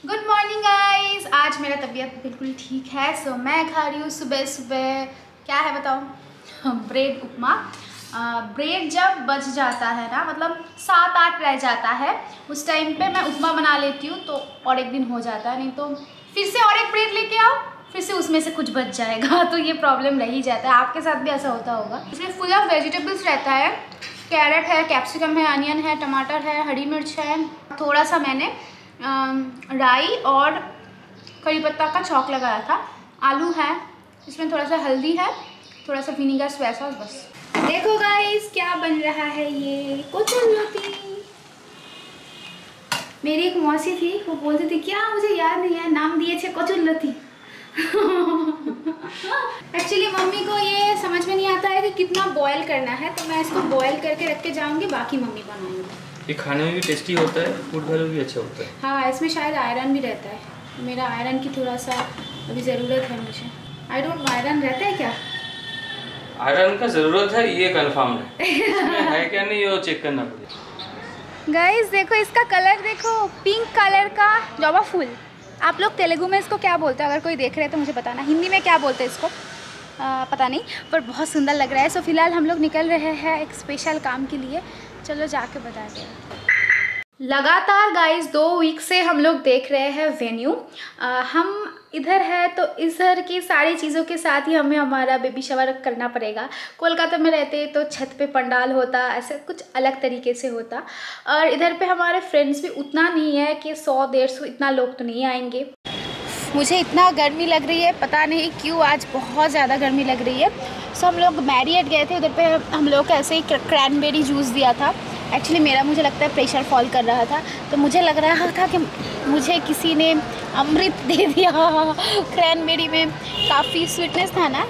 Good morning guys. आज मेरा तबीयत बिल्कुल ठीक है। सो मैं खा रही हूँ सुबह सुबह, क्या है बताओ, ब्रेड उपमा। ब्रेड जब बच जाता है ना, मतलब 7-8 रह जाता है, उस टाइम पे मैं उपमा बना लेती हूँ तो और एक दिन हो जाता है। नहीं तो फिर से और एक ब्रेड लेके आओ, फिर से उसमें से कुछ बच जाएगा तो ये प्रॉब्लम रह ही जाता है। आपके साथ भी ऐसा होता होगा। इसमें फुल ऑफ वेजिटेबल्स रहता है, कैरेट है, कैप्सिकम है, अनियन है, टमाटर है, हरी मिर्च है, थोड़ा सा मैंने राई और करी पत्ता का छौंक लगाया था, आलू है, इसमें थोड़ा सा हल्दी है, थोड़ा सा विनीगर, सोया सॉस, बस। देखो गाइस क्या बन रहा है, ये कोचुल्लती। मेरी एक मौसी थी, वो बोलती थी, क्या मुझे याद नहीं है, नाम दिए थे कोचुल्लती। एक्चुअली मम्मी को ये समझ में नहीं आता है कि कितना बॉयल करना है, तो मैं इसको बॉयल करके रख के जाऊंगी, बाकी मम्मी बनाएंगी। ये खाने में भी टेस्टी होता है, फूड वैल्यू भी अच्छा होता है। हाँ, इसमें शायद आयरन भी रहता है। मेरा आयरन की थोड़ा सा अभी ज़रूरत है मुझे। आई डोंट नो, आयरन रहता है क्या? आयरन का ज़रूरत है, ये कंफर्म है क्या नहीं, वो चेक करना पड़ेगा। गाइस देखो इसका कलर, देखो पिंक कलर का जवा फूल। आप लोग तेलुगु में इसको क्या बोलते हैं? अगर कोई देख रहे हैं तो मुझे बताना, हिंदी में क्या बोलते हैं इसको पता नहीं, पर बहुत सुंदर लग रहा है। सो फिलहाल हम लोग निकल रहे हैं एक स्पेशल काम के लिए, चलो जाके बताते हैं। लगातार गाइस 2 वीक से हम लोग देख रहे हैं वेन्यू। हम इधर है तो इधर की सारी चीज़ों के साथ ही हमें हमारा बेबी शावर करना पड़ेगा। कोलकाता में रहते तो छत पे पंडाल होता, ऐसे कुछ अलग तरीके से होता, और इधर पे हमारे फ्रेंड्स भी उतना नहीं है कि 100-150 इतना लोग तो नहीं आएंगे। मुझे इतना गर्मी लग रही है, पता नहीं क्यों, आज बहुत ज़्यादा गर्मी लग रही है। सो हम लोग मैरियट गए थे, उधर पे हम लोग को ऐसे ही क्रैनबेरी जूस दिया था। एक्चुअली मेरा, मुझे लगता है प्रेशर फॉल कर रहा था, तो मुझे लग रहा था कि मुझे किसी ने अमृत दे दिया। क्रैनबेरी में काफ़ी स्वीटनेस था ना,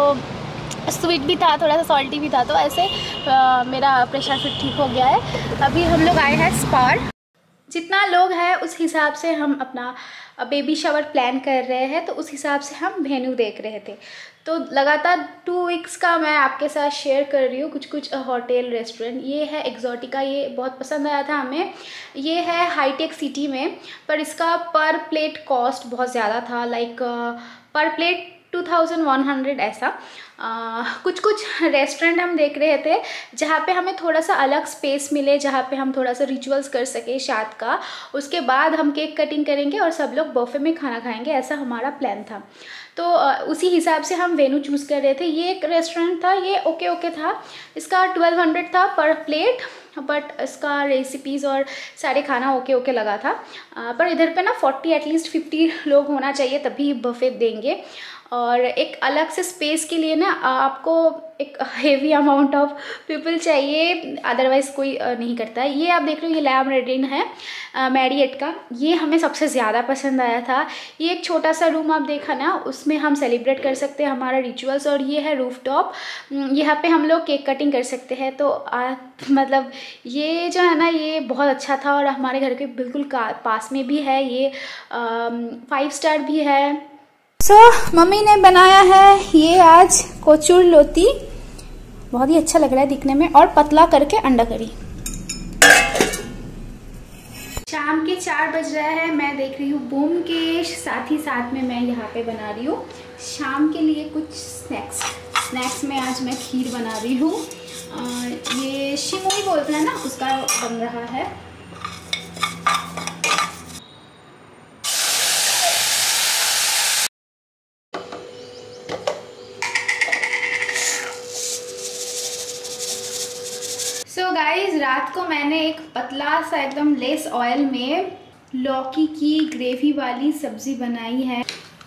तो स्वीट भी था, थोड़ा सा सॉल्टी भी था, तो ऐसे मेरा प्रेशर फिर ठीक हो गया है। अभी हम लोग आए हैं स्पार। जितना लोग हैं उस हिसाब से हम अपना बेबी शावर प्लान कर रहे हैं, तो उस हिसाब से हम वेन्यू देख रहे थे। तो लगातार 2 वीक्स का मैं आपके साथ शेयर कर रही हूँ कुछ होटल रेस्टोरेंट। ये है एक्जोटिका, ये बहुत पसंद आया था हमें। ये है हाईटेक सिटी में, पर इसका पर प्लेट कॉस्ट बहुत ज़्यादा था, लाइक पर प्लेट 2100 ऐसा। कुछ रेस्टोरेंट हम देख रहे थे जहाँ पे हमें थोड़ा सा अलग स्पेस मिले, जहाँ पे हम थोड़ा सा रिचुअल्स कर सके शाद का, उसके बाद हम केक कटिंग करेंगे और सब लोग बफे में खाना खाएंगे, ऐसा हमारा प्लान था। तो उसी हिसाब से हम वेन्यू चूज़ कर रहे थे। ये एक रेस्टोरेंट था, ये ओके था, इसका 1200 था पर प्लेट, बट इसका रेसिपीज़ और सारे खाना ओके लगा था। पर इधर पे ना 40 एटलीस्ट 50 लोग होना चाहिए तभी बफे देंगे, और एक अलग से स्पेस के लिए ना आपको एक हेवी अमाउंट ऑफ पीपल चाहिए, अदरवाइज़ कोई नहीं करता है। ये आप देख रहे हो, ये लैम रेडिन है मैरियट का, ये हमें सबसे ज़्यादा पसंद आया था। ये एक छोटा सा रूम आप देखा ना, उसमें हम सेलिब्रेट कर सकते हैं हमारा रिचुअल्स, और ये है रूफ टॉप, यहाँ पे हम लोग केक कटिंग कर सकते हैं। तो मतलब ये जो है ना, ये बहुत अच्छा था, और हमारे घर के बिल्कुल पास में भी है, ये 5 स्टार भी है। मम्मी ने बनाया है ये आज कोचुल्लती, बहुत ही अच्छा लग रहा है दिखने में, और पतला करके अंडा करी। शाम के 4 बज रहा है, मैं देख रही हूँ ब्योमकेश, साथ ही साथ में मैं यहाँ पे बना रही हूँ शाम के लिए कुछ स्नैक्स में आज मैं खीर बना रही हूँ। ये शिमोई बोलते हैं ना, उसका बन रहा है। सो गाइज, रात को मैंने एक पतला सा एकदम लेस ऑयल में लौकी की ग्रेवी वाली सब्जी बनाई है।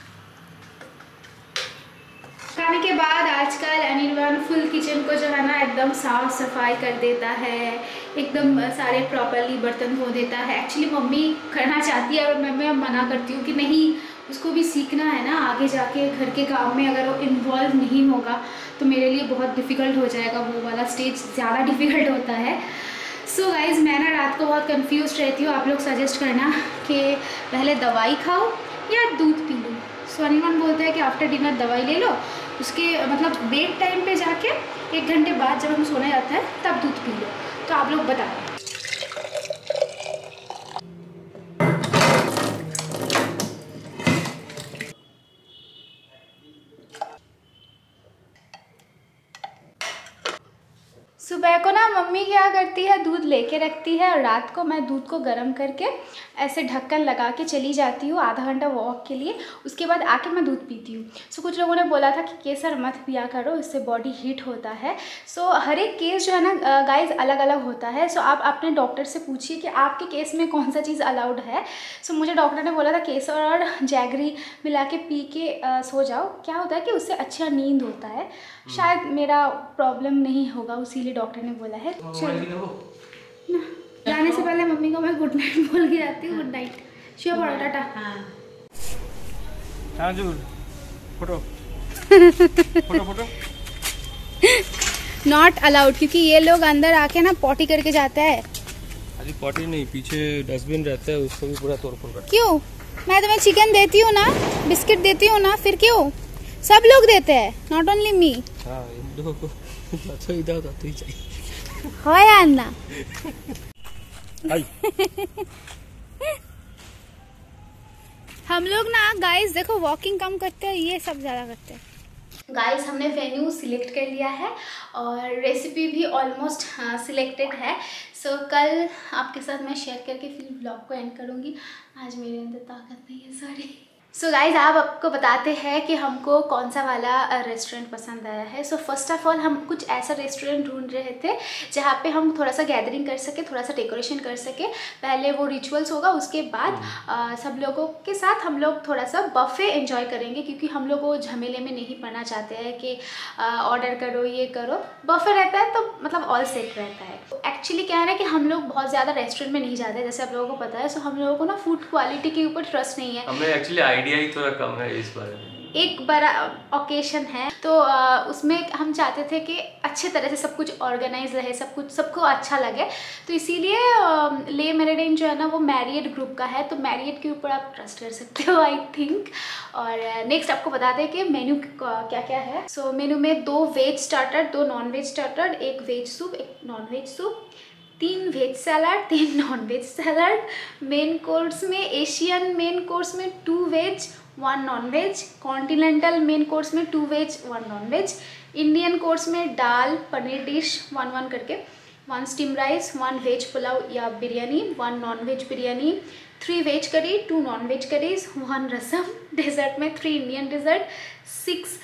खाने के बाद आजकल अनिर्बान फुल किचन को जो है ना एकदम साफ सफाई कर देता है, एकदम सारे प्रॉपरली बर्तन धो देता है। एक्चुअली मम्मी करना चाहती है, और मैं मना करती हूँ कि नहीं, उसको भी सीखना है ना आगे जाके घर के काम में। अगर वो इन्वॉल्व नहीं होगा तो मेरे लिए बहुत डिफ़िकल्ट हो जाएगा, वो वाला स्टेज ज़्यादा डिफ़िकल्ट होता है। सो गाइज़, मैं ना रात को बहुत कंफ्यूज रहती हूँ, आप लोग सजेस्ट करना कि पहले दवाई खाओ या दूध पी लो। सो अनिर्बान बोलता है कि आफ्टर डिनर दवाई ले लो, उसके मतलब बेड टाइम पे जाके 1 घंटे बाद जब हम सोने जाते हैं तब दूध पी लो। तो आप लोग बताओ। मम्मी क्या करती है, दूध लेके रखती है और रात को मैं दूध को गर्म करके ऐसे ढक्कन लगा के चली जाती हूँ आधा घंटा वॉक के लिए, उसके बाद आके मैं दूध पीती हूँ। सो कुछ लोगों ने बोला था कि केसर मत पिया करो, इससे बॉडी हीट होता है। सो हर एक केस जो है ना गाइज अलग अलग होता है। सो आप अपने डॉक्टर से पूछिए कि आपके केस में कौन सा चीज़ अलाउड है। सो मुझे डॉक्टर ने बोला था केसर और जैगरी मिला के पी के सो जाओ। क्या होता है कि उससे अच्छा नींद होता है। शायद मेरा प्रॉब्लम नहीं होगा, इसीलिए डॉक्टर ने बोला है। चलो जाने से पहले मम्मी को मैं गुड नाइट बोल के जाती हूँ। गुड नाइट, शिव पड़ो, टाटा। हाँ जरूर, photo photo photo not allowed, क्योंकि ये लोग अंदर आके ना पॉटी करके जाता है। अरे पॉटी नहीं, पीछे डस्टबिन रहता है, उसको भी पूरा तोड़ फोड़ कर। क्यों? मैं तुम्हें चिकन देती हूँ ना, बिस्किट देती हूँ ना, फिर क्यों? सब लोग देते हैं, नॉट ओनली मी। हाँ इन लोगों को तो इधर तो ही चाहिए। हो यार ना हम लोग ना गाइस देखो वॉकिंग कम करते हैं, ये सब ज़्यादा करते हैं। गाइस हमने वेन्यू सिलेक्ट कर लिया है और रेसिपी भी ऑलमोस्ट सिलेक्टेड है। सो कल आपके साथ मैं शेयर करके फिर ब्लॉग को एंड करूँगी। आज मेरे अंदर ताकत नहीं है, सॉरी। सो गाइज आप आपको बताते हैं कि हमको कौन सा वाला रेस्टोरेंट पसंद आया है। सो फर्स्ट ऑफ ऑल हम कुछ ऐसा रेस्टोरेंट ढूंढ रहे थे जहाँ पे हम थोड़ा सा गैदरिंग कर सके, थोड़ा सा डेकोरेशन कर सके। पहले वो रिचुअल्स होगा, उसके बाद सब लोगों के साथ हम लोग थोड़ा सा बफे एंजॉय करेंगे, क्योंकि हम लोग वो झमेले में नहीं पड़ना चाहते हैं कि ऑर्डर करो ये करो। बफे रहता है तो मतलब ऑल सेट रहता है। एक्चुअली क्या है ना कि हम लोग बहुत ज़्यादा रेस्टोरेंट में नहीं जाते, जैसे आप लोगों को पता है। सो हम लोगों को ना फूड क्वालिटी के ऊपर ट्रस्ट नहीं है। हमें एक्चुअली आइडिया ही थोड़ा कम है इस बारे में। एक बड़ा ओकेशन है तो उसमें हम चाहते थे कि अच्छे तरह से सब कुछ ऑर्गेनाइज रहे, सब कुछ सबको अच्छा लगे। तो इसीलिए ले मेरिडियन जो है ना वो मैरियट ग्रुप का है, तो मैरियट के ऊपर आप ट्रस्ट कर सकते हो आई थिंक। और नेक्स्ट आपको बता दें कि मेन्यू क्या क्या है। सो मेन्यू में 2 veg starter, 2 non veg starter, 1 veg soup, 1 non veg soup, 3 veg salad, 3 non veg salad. Main course में एशियन मेन कोर्स में 2 veg 1 non veg, continental main course में 2 veg 1 non veg, Indian course में दाल paneer dish 1-1 करके, 1 steam rice, 1 veg pulao या biryani, 1 non veg biryani, 3 veg curry, 2 non veg curries, 1 rasam. Dessert में 3 Indian dessert, 6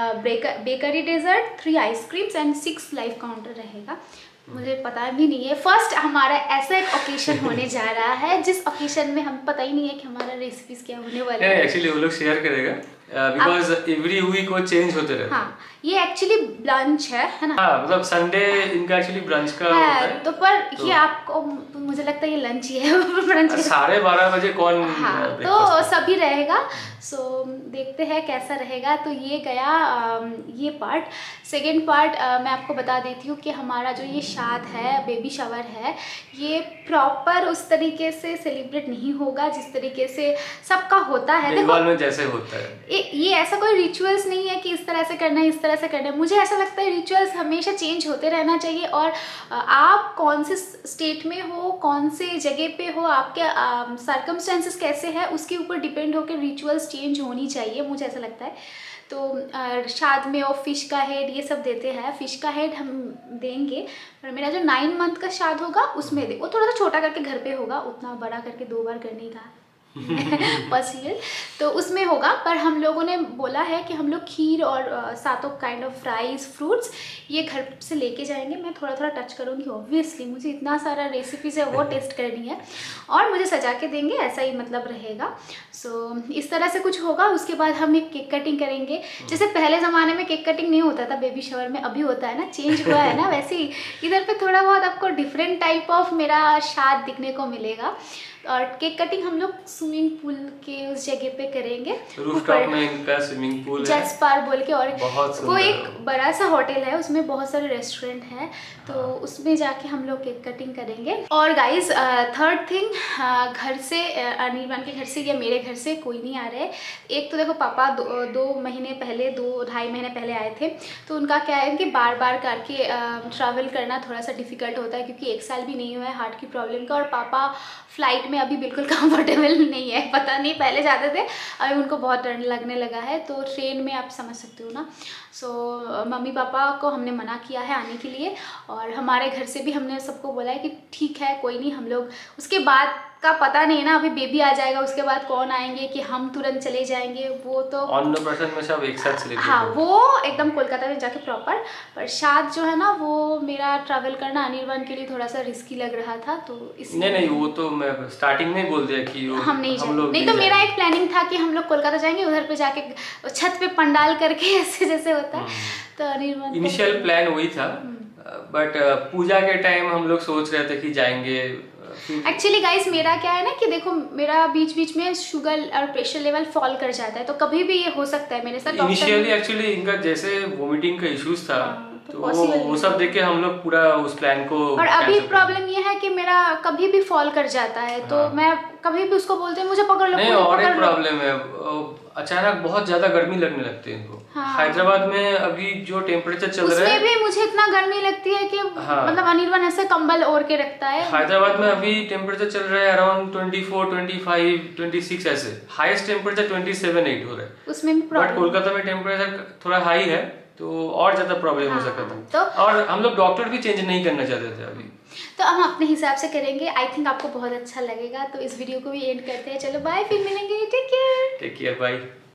bakery dessert, 3 ice creams and 6 live counter रहेगा। मुझे पता भी नहीं है, फर्स्ट हमारा ऐसा एक ओकेशन होने जा रहा है जिस ओकेशन में हम पता ही नहीं है कि हमारा रेसिपीज क्या होने वाला है। एक्चुअली वो लोग शेयर करेगा बिकॉज एवरी वीक वो चेंज होते रहते हैं। हाँ ये एक्चुअली ब्रंच है ना। हाँ मतलब संडे इनका एक्चुअली ब्रंच का होता है। तो पर ये आपको मुझे लगता है ये लंच ही है ब्रंच 12:30 बजे कौन तो सभी रहेगा। सो देखते हैं कैसा रहेगा। तो ये गया ये पार्ट। सेकेंड पार्ट मैं आपको बता देती हूँ कि हमारा जो ये शाद है, बेबी शावर है, ये प्रॉपर उस तरीके से सेलिब्रेट नहीं होगा जिस तरीके से सबका होता है। बंगाल में जैसे होता है ये ऐसा कोई रिचुअल्स नहीं है कि इस तरह से करना है इस तरह से करना है। मुझे ऐसा लगता है रिचुअल्स हमेशा चेंज होते रहना चाहिए। और आप कौन से स्टेट में हो, कौन से जगह पे हो, आपके सर्कमस्टेंसेस कैसे है, उसके ऊपर डिपेंड होकर रिचुअल्स चेंज होनी चाहिए, मुझे ऐसा लगता है। तो शाद में वो फिश का हेड ये सब देते हैं, फिश का हेड हम देंगे। पर मेरा जो 9 मंथ का शाद होगा उसमें वो थोड़ा सा छोटा करके घर पे होगा, उतना बड़ा करके 2 बार करने का पॉसिबल तो उसमें होगा। पर हम लोगों ने बोला है कि हम लोग खीर और सातों काइंड ऑफ फ्राइज फ्रूट्स ये घर से लेके जाएंगे। मैं थोड़ा थोड़ा टच करूँगी, ऑब्वियसली मुझे इतना सारा रेसिपीज है वो टेस्ट करनी है और मुझे सजा के देंगे, ऐसा ही मतलब रहेगा। सो इस तरह से कुछ होगा। उसके बाद हम एक केक कटिंग करेंगे। जैसे पहले ज़माने में केक कटिंग नहीं होता था बेबी शावर में, अभी होता है ना, चेंज हुआ है ना, वैसे ही इधर पे थोड़ा बहुत आपको डिफरेंट टाइप ऑफ मेरा शाद दिखने को मिलेगा। और केक कटिंग हम लोग स्विमिंग पूल के उस जगह पे करेंगे, रूफटॉप में इनका स्विमिंग पूल है, जसपार बोल के। और वो एक है। बड़ा सा होटल है, उसमें बहुत सारे रेस्टोरेंट हैं, तो उसमें जाके हम लोग केक कटिंग करेंगे। और गाइस थर्ड थिंग, घर से अनिर्बान के घर से या मेरे घर से कोई नहीं आ रहे। एक तो देखो पापा 2 महीने पहले 2-2.5 महीने पहले आए थे, तो उनका क्या है कि बार बार करके ट्रैवल करना थोड़ा सा डिफिकल्ट होता है, क्योंकि 1 साल भी नहीं हुआ है हार्ट की प्रॉब्लम का। और पापा फ्लाइट में अभी बिल्कुल कंफर्टेबल नहीं है, पता नहीं, पहले जाते थे अभी उनको बहुत डर लगने लगा है। तो ट्रेन में आप समझ सकते हो ना। सो मम्मी पापा को हमने मना किया है आने के लिए, और हमारे घर से भी हमने सबको बोला है कि ठीक है कोई नहीं, हम लोग उसके बाद का पता नहीं है ना, अभी बेबी आ जाएगा उसके बाद कौन आएंगे कि हम तुरंत चले जाएंगे, वो तो अन्नप्राशन में सब एक साथ चले गए। हाँ वो एकदम कोलकाता में जाके प्रॉपर, पर शाद जो है ना वो मेरा ट्रैवल करना अनिर्बान के लिए थोड़ा सा रिस्की लग रहा था, तो इसलिए नहीं वो तो मैं स्टार्टिंग में बोल दिया कि हम नहीं तो मेरा एक प्लानिंग था कि हम लोग कोलकाता जाएंगे, उधर पे जाके छत पे पंडाल करके ऐसे जैसे होता है, तो अनिर्बान इनिशियल प्लान वही था। बट पूजा के टाइम हम लोग सोच रहे थे कि जाएंगे। एक्चुअली गाइस मेरा क्या है ना कि देखो मेरा बीच बीच में शुगर और प्रेशर लेवल फॉल कर जाता है, तो कभी भी ये हो सकता है मेरे साथ। इनिशियली एक्चुअली इनका जैसे वोमिटिंग का इश्यूज था, तो वो सब देख के हम लोग पूरा उस प्लान को, और अभी प्रॉब्लम ये है कि मेरा कभी भी फॉल कर जाता है, तो मैं कभी भी उसको बोलते हैं मुझे पकड़ लो। नहीं और एक प्रॉब्लम है, अचानक बहुत ज्यादा गर्मी लगने लगती है इनको। हैदराबाद में अभी जो टेम्परेचर चल रहा है उसमें भी मुझे इतना गर्मी लगती है कि मतलब अनिर्बान ऐसे कंबल ओढ़ के रखता है। हैदराबाद में अभी टेम्परेचर चल रहा है अराउंड 24, 25, 26 ऐसे, हाईएस्ट टेम्परेचर 27-8 हो रहा है उसमें भी प्रॉब्लम। बट कोलकाता में टेम्परेचर थोड़ा हाई है, तो और ज्यादा प्रॉब्लम हो सकता था। तो और हम लोग डॉक्टर भी चेंज नहीं करना चाहते थे अभी, तो हम अपने हिसाब से करेंगे। आई थिंक आपको बहुत अच्छा लगेगा, तो इस वीडियो को भी एंड करते हैं। चलो बाय, फिर मिलेंगे। Take care bye.